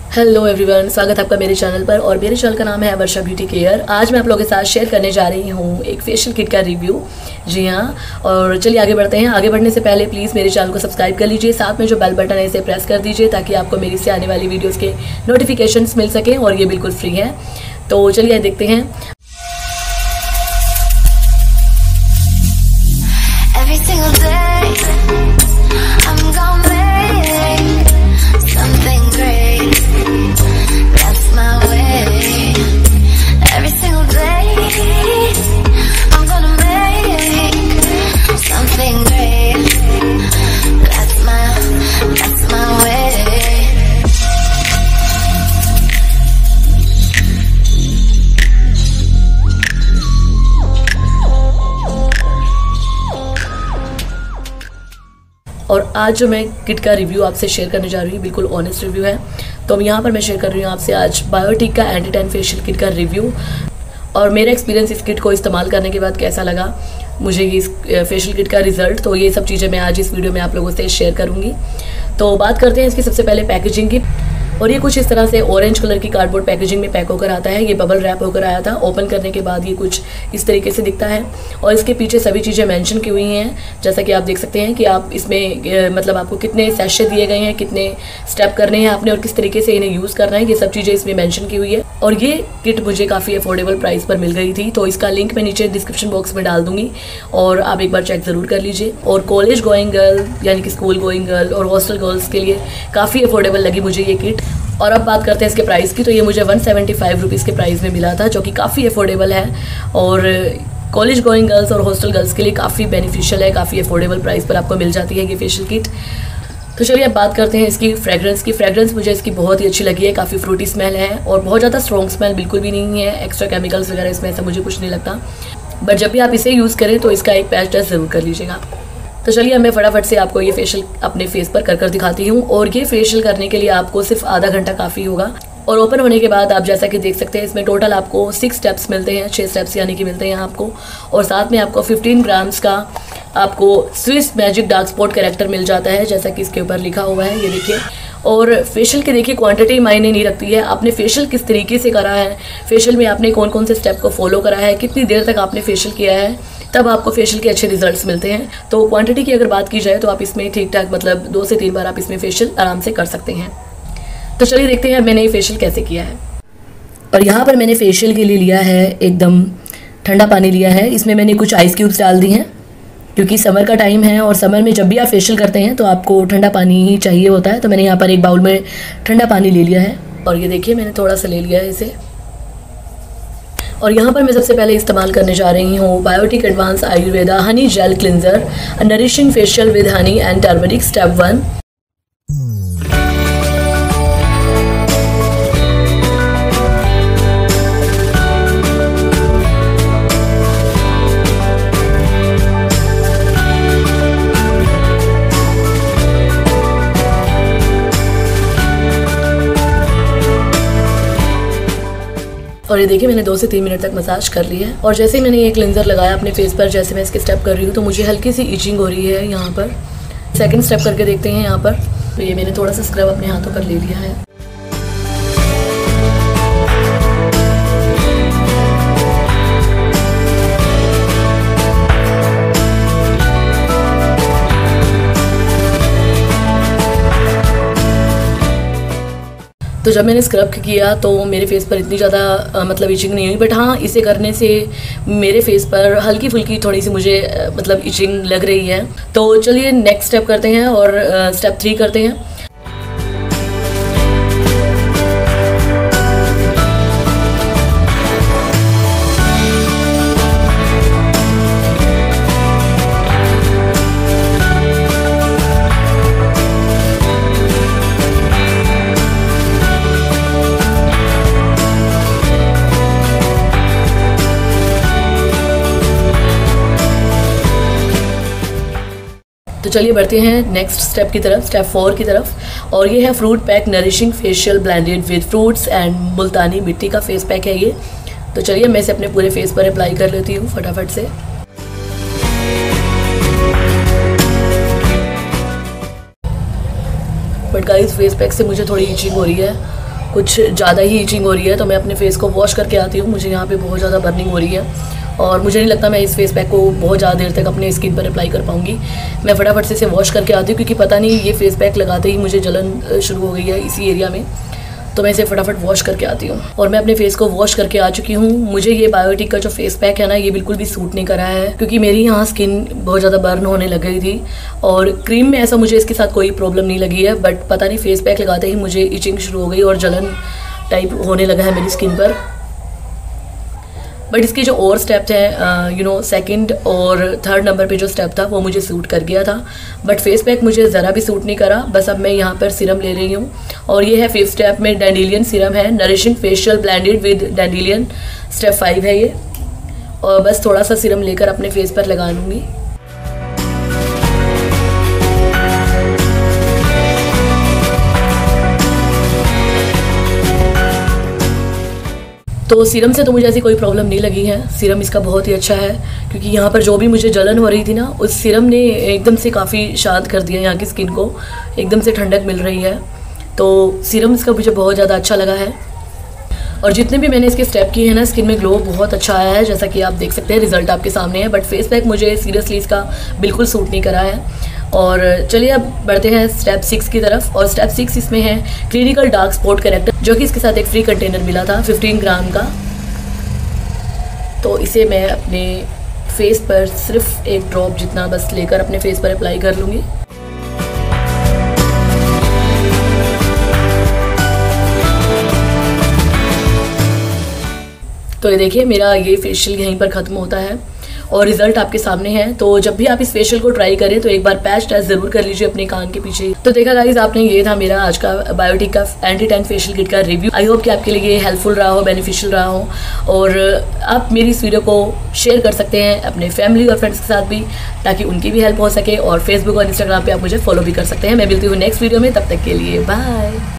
Hello everyone, स्वागत है आपका मेरे चैनल पर। और मेरे चैनल का नाम है वर्षा ब्यूटी केयर। आज मैं आप लोगों के साथ शेयर करने जा रही हूँ एक फेशियल किट का रिव्यू। जी हाँ, और चलिए आगे बढ़ते हैं। आगे बढ़ने से पहले प्लीज़ मेरे चैनल को सब्सक्राइब कर लीजिए, साथ में जो बेल बटन है इसे प्रेस कर दीजिए ताकि आपको मेरी से आने वाली वीडियोज़ के नोटिफिकेशंस मिल सकें, और ये बिल्कुल फ्री है। तो चलिए देखते हैं। और आज जो मैं किट का रिव्यू आपसे शेयर करने जा रही हूँ बिल्कुल ऑनेस्ट रिव्यू है। तो यहाँ पर मैं शेयर कर रही हूँ आपसे आज बायोटिक का एंटी टैन फेशियल किट का रिव्यू, और मेरा एक्सपीरियंस इस किट को इस्तेमाल करने के बाद कैसा लगा, मुझे ये इस फेशियल किट का रिजल्ट, तो ये सब चीज़ें मैं आज इस वीडियो में आप लोगों से शेयर करूँगी। तो बात करते हैं इसकी सबसे पहले पैकेजिंग की। और ये कुछ इस तरह से ऑरेंज कलर की कार्डबोर्ड पैकेजिंग में पैक होकर आता है। ये बबल रैप होकर आया था। ओपन करने के बाद ये कुछ इस तरीके से दिखता है, और इसके पीछे सभी चीज़ें मेंशन की हुई हैं। जैसा कि आप देख सकते हैं कि आप इसमें मतलब आपको कितने सैशे दिए गए हैं, कितने स्टेप करने हैं आपने, और किस तरीके से इन्हें यूज़ करना है, ये सब चीज़ें इसमें मेंशन की हुई है। और ये किट मुझे काफ़ी अफोर्डेबल प्राइस पर मिल गई थी, तो इसका लिंक मैं नीचे डिस्क्रिप्शन बॉक्स में डाल दूंगी, और आप एक बार चेक ज़रूर कर लीजिए। और कॉलेज गोइंग गर्ल यानी कि स्कूल गोइंग गर्ल और हॉस्टल गर्ल्स के लिए काफ़ी अफोर्डेबल लगी मुझे ये किट। और अब बात करते हैं इसके प्राइस की। तो ये मुझे 175 रुपीज़ के प्राइस में मिला था, जो कि काफ़ी अफोर्डेबल है, और कॉलेज गोइंग गर्ल्स और हॉस्टल गर्ल्स के लिए काफ़ी बेनिफिशियल है। काफ़ी अफोर्डेबल प्राइस पर आपको मिल जाती है ये फेशियल किट। तो चलिए अब बात करते हैं इसकी फ्रेग्रेंस की। फ्रेग्रेंस मुझे इसकी बहुत ही अच्छी लगी है। काफ़ी फ्रूटी स्मेल है, और बहुत ज़्यादा स्ट्रॉन्ग स्मेल बिल्कुल भी नहीं है। एक्स्ट्रा केमिकल्स वगैरह इसमें ऐसा मुझे कुछ नहीं लगता। बट जब भी आप इसे यूज़ करें तो इसका एक पैच टेस्ट ज़रूर कर लीजिएगा। तो चलिए मैं फटाफट से आपको ये फेशियल अपने फेस पर कर दिखाती हूँ। और ये फेशियल करने के लिए आपको सिर्फ आधा घंटा काफ़ी होगा। और ओपन होने के बाद आप जैसा कि देख सकते हैं इसमें टोटल आपको 6 स्टेप्स मिलते हैं, 6 स्टेप्स यानी कि मिलते हैं आपको। और साथ में आपको 15 ग्राम्स का आपको Swiss magic dark spot corrector मिल जाता है, जैसा कि इसके ऊपर लिखा हुआ है, ये देखिए। और फेशियल की देखिए क्वांटिटी मायने नहीं रखती है, आपने फेशियल किस तरीके से करा है, फेशियल में आपने कौन कौन से स्टेप को फॉलो करा है, कितनी देर तक आपने फेशियल किया है, तब आपको फेशियल के अच्छे रिजल्ट्स मिलते हैं। तो क्वांटिटी की अगर बात की जाए तो आप इसमें ठीक ठाक मतलब 2 से 3 बार आप इसमें फेशियल आराम से कर सकते हैं। तो चलिए देखते हैं मैंने ये फेशियल कैसे किया है। और यहाँ पर मैंने फेशियल के लिए लिया है एकदम ठंडा पानी लिया है। इसमें मैंने कुछ आइस क्यूब्स डाल दी हैं, क्योंकि समर का टाइम है, और समर में जब भी आप फेशियल करते हैं तो आपको ठंडा पानी ही चाहिए होता है। तो मैंने यहाँ पर एक बाउल में ठंडा पानी ले लिया है, और ये देखिए मैंने थोड़ा सा ले लिया है इसे। और यहाँ पर मैं सबसे पहले इस्तेमाल करने जा रही हूँ Biotique advance Ayurveda honey gel cleanser nourishing facial with honey and turmeric step 1। और ये देखिए मैंने 2 से 3 मिनट तक मसाज कर ली है। और जैसे ही मैंने ये क्लिनजर लगाया अपने फेस पर, जैसे मैं इसके स्टेप कर रही हूँ तो मुझे हल्की सी इचिंग हो रही है यहाँ पर। सेकंड स्टेप करके देखते हैं यहाँ पर। तो ये मैंने थोड़ा सा स्क्रब अपने हाथों पर ले लिया है। तो जब मैंने स्क्रब किया तो मेरे फेस पर इतनी ज़्यादा मतलब इचिंग नहीं हुई, बट हाँ इसे करने से मेरे फेस पर हल्की फुल्की थोड़ी सी मुझे मतलब इचिंग लग रही है। तो चलिए नेक्स्ट स्टेप करते हैं, और स्टेप 3 करते हैं। तो चलिए बढ़ते हैं नेक्स्ट स्टेप की तरफ, स्टेप 4 की तरफ। और ये है fruit pack nourishing facial blended with fruits and multani mitti का फेस पैक है ये। तो चलिए मैं इसे अपने पूरे फेस पर अप्लाई कर लेती हूँ फटाफट से। बट गाइस फेस पैक से मुझे थोड़ी इचिंग हो रही है कुछ ज़्यादा ही ईचिंग हो रही है, तो मैं अपने फेस को वॉश करके आती हूँ। मुझे यहाँ पे बहुत ज़्यादा बर्निंग हो रही है और मुझे नहीं लगता मैं इस फेस पैक को बहुत ज़्यादा देर तक अपने स्किन पर अप्लाई कर पाऊँगी। मैं फटाफट से इसे वॉश करके आती हूँ, क्योंकि पता नहीं ये फेस पैक लगाते ही मुझे जलन शुरू हो गई है इसी एरिया में, तो मैं इसे फटाफट वॉश करके आती हूँ। और मैं अपने फेस को वॉश करके आ चुकी हूँ। मुझे ये बायोटिक का जो फेस पैक है ना, ये बिल्कुल भी सूट नहीं करा है, क्योंकि मेरी यहाँ स्किन बहुत ज़्यादा बर्न होने लग गई थी। और क्रीम में ऐसा मुझे इसके साथ कोई प्रॉब्लम नहीं लगी है, बट पता नहीं फेस पैक लगाते ही मुझे इचिंग शुरू हो गई और जलन टाइप होने लगा है मेरी स्किन पर। बट इसके जो और स्टेप है, सेकंड और थर्ड नंबर पे जो स्टेप था वो मुझे सूट कर गया था, बट फेस पैक मुझे ज़रा भी सूट नहीं करा। बस अब मैं यहाँ पर सीरम ले रही हूँ, और ये है 5th स्टेप में डैंडिलियन सीरम है, nourishing facial blended with dandelion, step 5 है ये। और बस थोड़ा सा सीरम लेकर अपने फेस पर लगा लूँगी। तो सीरम से तो मुझे ऐसी कोई प्रॉब्लम नहीं लगी है। सीरम इसका बहुत ही अच्छा है, क्योंकि यहाँ पर जो भी मुझे जलन हो रही थी ना, उस सीरम ने एकदम से काफ़ी शांत कर दिया, यहाँ की स्किन को एकदम से ठंडक मिल रही है। तो सीरम इसका मुझे बहुत ज़्यादा अच्छा लगा है। और जितने भी मैंने इसके स्टेप किए हैं ना, स्किन में ग्लो बहुत अच्छा आया है, जैसा कि आप देख सकते हैं, रिजल्ट आपके सामने है। बट फेस पैक मुझे सीरियसली इसका बिल्कुल सूट नहीं करा है। और चलिए अब बढ़ते हैं स्टेप 6 की तरफ। और स्टेप 6 इसमें है क्लिनिकल डार्क स्पॉट करेक्टर, जो कि इसके साथ एक फ्री कंटेनर मिला था 15 ग्राम का। तो इसे मैं अपने फेस पर सिर्फ एक ड्रॉप जितना बस लेकर अपने फेस पर अप्लाई कर लूँगी। तो ये देखिए, मेरा ये फेशियल यहीं पर ख़त्म होता है और रिजल्ट आपके सामने है। तो जब भी आप इस फेशियल को ट्राई करें तो एक बार पैच टेस्ट जरूर कर लीजिए अपने कान के पीछे। तो देखा गाइस आपने, ये था मेरा आज का बायोटिक का एंटी टैन फेशियल किट का रिव्यू। आई होप कि आपके लिए ये हेल्पफुल रहा हो, बेनिफिशियल रहा हो, और आप मेरी इस वीडियो को शेयर कर सकते हैं अपने फैमिली और फ्रेंड्स के साथ भी, ताकि उनकी भी हेल्प हो सके। और फेसबुक और इंस्टाग्राम पर आप मुझे फॉलो भी कर सकते हैं। मैं मिलती हूँ नेक्स्ट वीडियो में, तब तक के लिए बाय।